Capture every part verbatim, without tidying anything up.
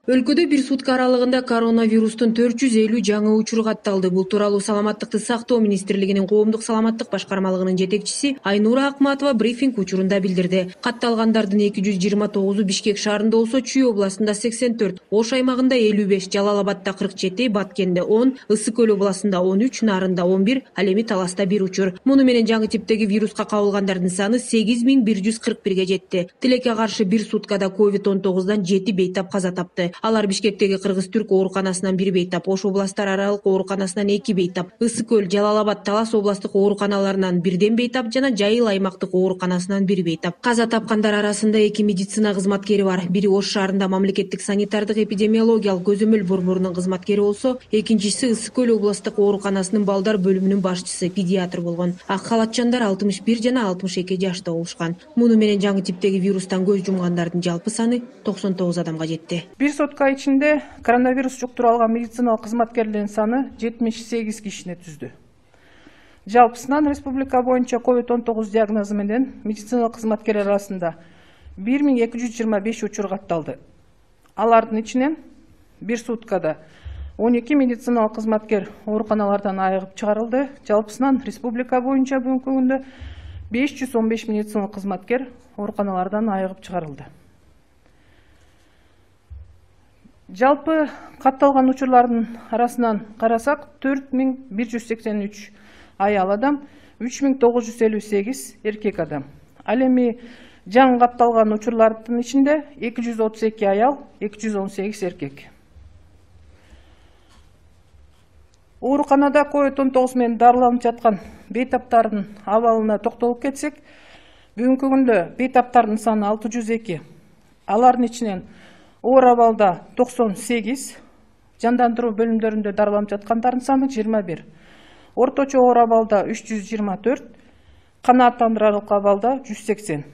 Өлкөдө бир сутка аралыгында коронавирустун төрт жүз элүү жаңы учуру катталды. Бул тууралуу Саламаттыкты сактоо министрлигинин коомдук саламаттык башкармалыгынын жетекчиси Айнура Акматова брифинг учурунда билдирди. Катталгандардын эки жүз жыйырма тогузу Бишкек шаарында болсо, Чүй областында сексен төрт, Ош аймагында элүү беш, Жалал-Абадда кырк жети, Баткенде он, Ысык көл областында он үч, Нарында он бир, ал эми Таласта бир учур. Муну менен жаңы типтеги вируска кабылгандардын саны сегиз миң бир жүз кырк бирге жетти. Тилекке каршы бир суткада ковид он тогуздан жети бейтап каза тапты. Алар Бишкектеги Кыргыз-Түрк ооруканасынан бир бейтап, Ош областары аралык ооруканасынан эки бейтап, Ысык көл, Жалал-Абад, Талас областык ооруканаларынан бирден бейтап жана Жайыл аймактык ооруканасынан бир бейтап. Каза тапкандар арасында эки медицина кызматкери бар. Бири Ош шаарында мамлекеттик санитардык эпидемиологиялык көзөмөл борборунун кызматкери болсо, экинчиси Ысык көл областык ооруканасынын балдар бөлүмүнүн башчысы, педиатр болгон. Ак халатчандар алтымыш бир жана алтымыш эки жашта болушкан. Муну менен жаңы типтеги вирустан көз жумгандардын жалпы саны токсон тогуз адамга жетти. Бир сутка ичинде коронавирус жуктуруп алган медициналык кызматкерлердин саны жетимиш сегиз кишини түздү. Жалпысынан республика боюнча ковид он тогуз диагнозу менен медициналык кызматкерлер арасында бир миң эки жүз жыйырма беш учур катталды. Алардын ичинен бир суткада он эки медициналык кызматкер ооруканалардан айыгып чыгарылды. Жалпысынан республика боюнча бүгүнкү күндө беш жүз он беш медициналык кызматкер ооруканалардан айыгып чыгарылды. Жалпы катталган учурлардын арасынан карасак, төрт миң бир жүз сексен үч аял адам, үч миң тогуз жүз элүү сегиз эркек адам. Ал эми жаңы катталган учурлардын ичинде эки жүз отуз эки аял, эки жүз он сегиз эркек. Ооруканада ковид он тогуз менен дарыланып жаткан бейтаптардын абалына токтолуп кетсек, бүгүнкү күндө бейтаптардын саны алты жүз эки. Алардын ичинен оор абалда токсон сегиз, жандандыруу бөлүмдөрүндө дарыланып жаткандардын саны жыйырма бир. Орточо оор абалда үч жүз жыйырма төрт, канааттандырарлык абалда жүз сексен.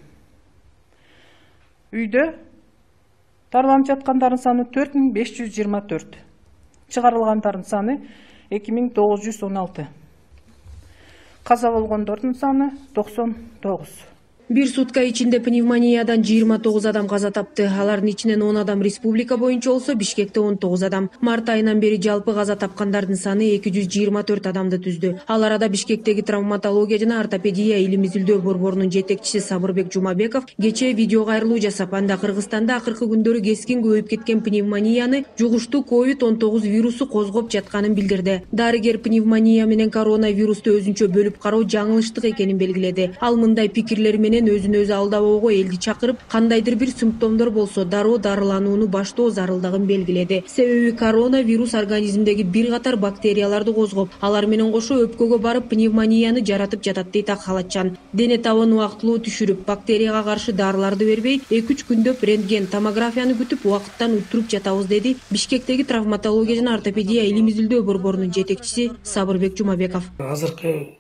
Үйдө дарыланып жаткандардын саны төрт миң беш жүз жыйырма төрт. Чыгарылгандардын саны эки миң тогуз жүз он алты. Каза болгондордун саны токсон тогуз. Бир сутка ичинде пневмониядан жыйырма тогуз адам каза тапты. Алардын ичинен он адам республика боюнча болсо, Бишкекте он тогуз адам. Март айынан бери жалпы каза тапкандардын саны эки жүз жыйырма төрт адамды түздү. Ал арада Бишкектеги травматология жана ортопедия илим изилдөө борборунун жетекчиси Сабырбек Жумабеков кечээ видео кайрылуу жасап, анда Кыргызстанда акыркы күндөрү кескин көбөйүп кеткен пневмонияны жугуштуу ковид он тогуз вирусу козгоп жатканын билдирди. Дарыгер пневмония менен коронавирусту өзүнчө бөлүп кароо жаңылыштык экенин белгиледи. Ал мындай пикирлер менен өзүн өзү алдабоого элди чакырып, кандайдыр бир симптомдор болсо дароо дарыланууну баштоо зарылдыгын белгиледи. Себеби коронавирус организмдеги бир катар бактерияларды козгоп, алар менен кошо өпкөгө барып пневмонияны жаратып жатат дейт ак халатчан. Дене табын убактылуу түшүрүп, бактерияга каршы дарыларды бербей, эки үч күндөп рентген, томографияны күтүп, убакыттан уттуруп жатабыз, деди Бишкектеги травматология жана ортопедия илим изилдөө борборунун жетекчиси Сабырбек Жумабеков. Азыркы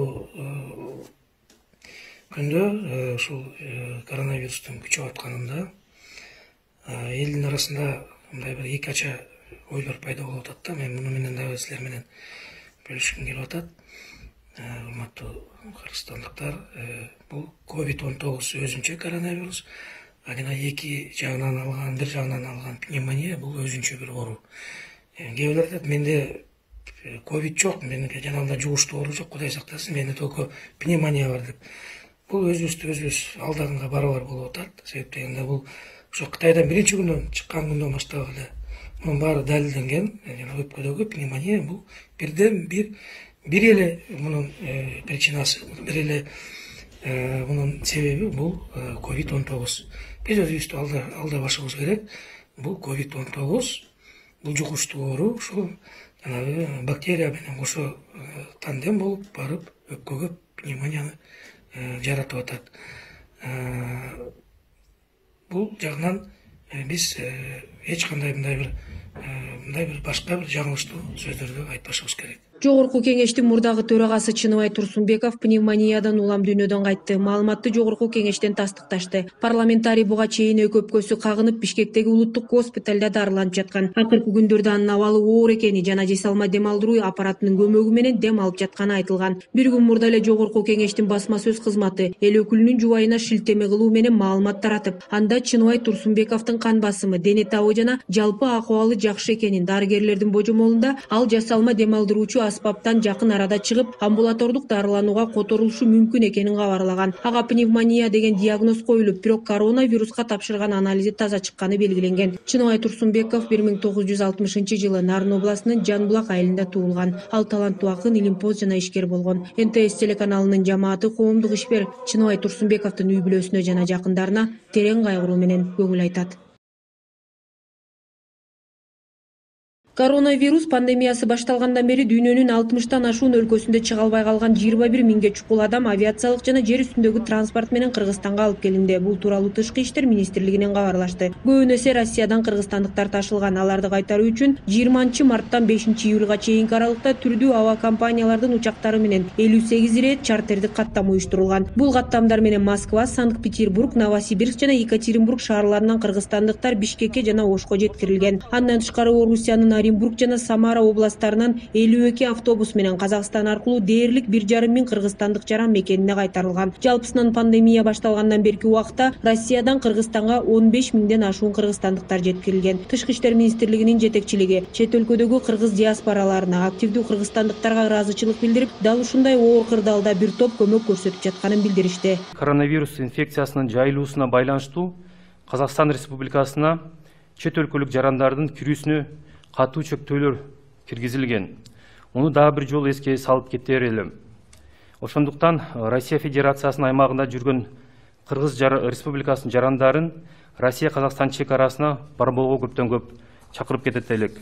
күндө ушул коронавирустун күчөп атканында элдин арасында мындай бир эки ача ойлор пайда болуп атат да. Мен муну менен дагы силер менен бөлүшкүм келип атат. Урматтуу кыргызстандыктар, бул ковид он тогуз өзүнчө коронавирус, а жана эки жагынан алган, бир жагынан алган пневмония бул өзүнчө бир оору. Кээ бирлер айтат, менде ковид жок, менде жанагындай жугуштуу оору жок, Кудай сактасын, менде только пневмония бар деп. Бул өзүбүздү өзүбүз алдаганга барабар болуп атат. Себеп дегенде бул ошо Кытайдан биринчи күндөн чыккан күндөн баштап эле мунун баары далилденген. Жана өпкөдөгү пневмония бул бирден бир бир эле мунун причинасы, бир эле мунун себеби бул ковид он тогуз. Биз өзүбүздү алдабашыбыз керек. Бул ковид он тогуз, бул жугуштуу оору, ушул жанагы бактерия менен кошо тандем болуп барып өпкөгө пневмонияны жаратып атат. Бул жагынан биз эч кандай мындай бир мындай бир башка бир жаңылыштуу сөздөрдү айтпашыбыз керек. Жогорку кеңештин мурдагы төрагасы Чыныбай Турсунбеков пневмониядан улам дүйнөдөн кайтты. Маалыматты Жогорку кеңештен тастыкташты. Парламентарий буга чейин өкөпкөсү кагынып Бишкектеги улуттук госпиталда дарыланып жаткан. Акыркы күндөрдө анын абалы оор экени жана эс алма дем алдыруу аппаратынын көмөгү менен дем алып жатканы айтылган. Бир күн мурда эле Жогорку кеңештин басма сөз кызматы эл өкүлүнүн жубайына шилтеме кылуу менен маалымат таратып, анда Чыныбай Турсунбековдун кан басымы, дене табы жана жалпы акыбалы жакшы экенин, дарыгерлердин божомолунда ал эс алма дем алдыруучу аспаптан жакын арада чыгып, амбулатордук дарыланууга которулушу мүмкүн экенин кабарлаган. Ага пневмония деген диагноз коюлуп, бирок коронавируска тапшырган анализи таза чыкканы белгиленген. Чыныбай Турсунбеков бир миң тогуз жүз алтымышынчы жылы Нарын областынын Жанбулак айылында туулган. Ал таланттуу акын, илимпоз жана ишкер болгон. эн тэ эс телеканалынын жамааты коомдук ишкер Чыныбай Турсунбековдун үй бүлөсүнө жана жакындарына терең кайгыруу менен көңүл айтат. Коронавирус пандемиясы башталгандан бери дүйнөнүн алтымыштан ашуун өлкөсүндө чыга албай калган жыйырма бир миңге чукул адам авиациялык жана жер үстүндөгү транспорт менен Кыргызстанга алып келинди. Бул тууралуу Тышкы иштер министрлигинен кабарлашты. Көбүн эсе Россиядан кыргызстандыктар ташылган. Аларды кайтаруу үчүн жыйырманчы марттан бешинчи июлга чейинки аралыкта түрдүү аба компаниялардын учактары менен элүү сегиз рейд чартердик каттам уюштурулган. Бул каттамдар менен Москва, Санкт-Петербург, Новосибирск жана Екатеринбург шаарларынан кыргызстандыктар Бишкекке жана Ошко жеткирилген. Андан тышкары Орусиянын Оренбург жана Самара областарынан элүү эки автобус менен Казакстан аркылуу дээрлик бир жарым миң кыргызстандык жаран мекенине кайтарылган. Жалпысынан пандемия башталгандан берки убакта Россиядан Кыргызстанга он беш миңден ашуун кыргызстандыктар жеткирилген. Тышкы иштер министрлигинин жетекчилиги чет өлкөдөгү кыргыз диаспораларына, активдүү кыргызстандыктарга ыраазычылык билдирип, дал ушундай оор кырдаалда бир топ көмөк көрсөтүп жатканын билдиришти. Коронавирус инфекциясынын жайылуусуна байланыштуу Казакстан Республикасына чет өлкөлүк жарандардын кирүүсүнө катуу чектөөлөр киргизилген. Муну дагы бир жолу эске салып кетер элем. Ошондуктан Россия Федерациясынын аймагында жүргөн Кыргыз Республикасынын жарандарын Россия Казакстан чек арасына барбоого көптөн көп чакырып кетет элек.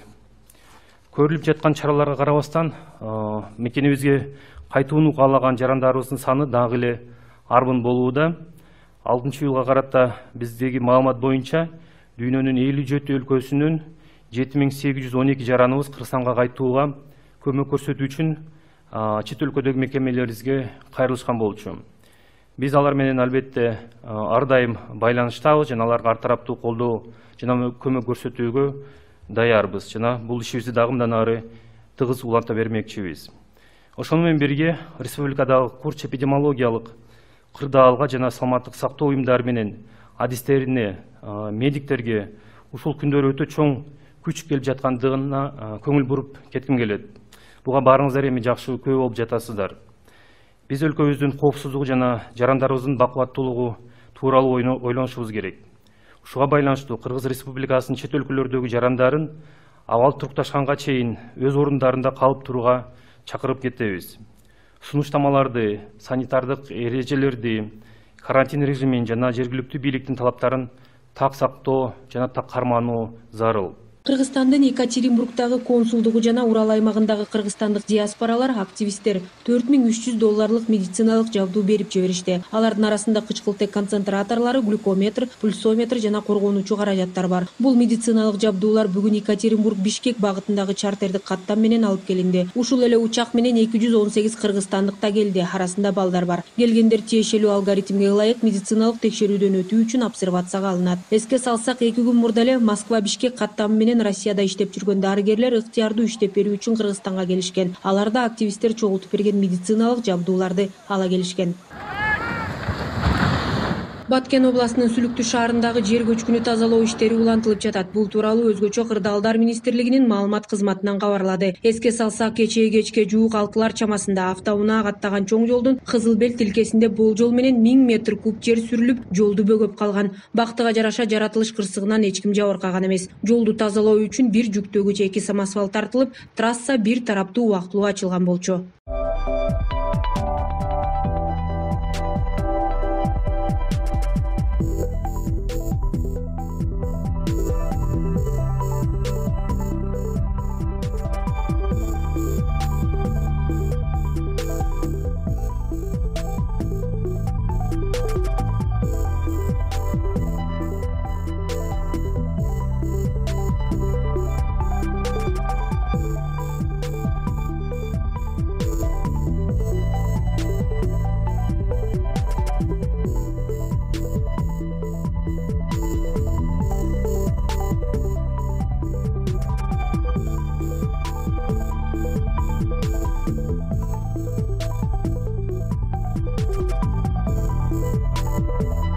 Көрүлүп жаткан чараларга карабастан мекенибизге кайтууну каалаган жарандарыбыздын саны дагы эле арбын болууда. алтынчы июлга карата биздеги маалымат боюнча дүйнөнүн элүү жети өлкөсүнүн жети миң сегиз жүз он эки жараныбыз Кыргызстанга кайтууга көмөк көрсөтүү үчүн чет өлкөдөгү мекемелерибизге кайрылышкан болчу. Биз алар менен албетте ар дайым байланыштабыз жана аларга ар тараптуу колдоо жана көмөк көрсөтүүгө даярбыз жана бул ишибизди дагы мындан ары тыгыз уланта бермекчибиз. Ошону менен бирге республикадагы курч эпидемиологиялык кырдаалга жана саламаттык сактоо уюмдары менен адистерине, медиктерге ушул күндөр өтө чоң күч келип жаткандыгына көңүл буруп кетким келет. Буга баарыңыздар эми жакшы күбө болуп жатасыздар. Биз өлкөбүздүн коопсуздугу жана жарандарыбыздын бакубаттуулугу тууралуу ойлонушубуз керек. Ушуга байланыштуу Кыргыз Республикасынын чет өлкөлөрдөгү жарандарын абал турукташканга чейин өз орундарында калып турууга чакырып кетебиз. Сунуштамаларды, санитардык эрежелерди, карантин режимин жана жергиликтүү бийликтин талаптарын так сактоо жана так кармануу зарыл. Кыргызстандын Екатеринбургдагы консулдугу жана Урал аймагындагы кыргызстандык диаспоралар, активисттер төрт миң үч жүз долларлык медициналык жабдуу берип жиберишти. Алардын арасында кычкылтек концентраторлору, глюкометр, пульсометр жана коргонуучу каражаттар бар. Бул медициналык жабдуулар бүгүн Екатеринбург-Бишкек багытындагы чартердик каттам менен алып келинди. Ушул эле учак менен эки жүз он сегиз кыргызстандык да келди, арасында балдар бар. Келгендер тиешелүү алгоритмге ылайык медициналык текшерүүдөн өтүү үчүн обсервацияга алынат. Эске салсак, эки күн мурда эле Москва-Бишкек каттамы менен Россияда иштеп жүргөн дарыгерлер ыктыярдуу иштеп берүү үчүн Кыргызстанга келишкен. Аларда активисттер чогултуп берген медициналык жабдууларды ала келишкен. Баткен областынын Сүлүктүү шаарындагы жер көчкүнү тазалоо иштери улантылып жатат. Бул тууралуу өзгөчө кырдаалдар министрлигинин маалымат кызматынан кабарлады. Эске салсак, кечээ кечке жуук алтылар чамасында автоунаа каттаган чоң жолдун Кызыл Бел тилкесинде болжол менен миң метр куб жер сүрүлүп, жолду бөгөп калган. Бактыга жараша жаратылыш кырсыгынан эч ким жабыркаган эмес. Жолду тазалоо үчүн бир жүктөгүч эки самосвал тартылып, трасса бир тараптуу убактылуу ачылган болчу. болот.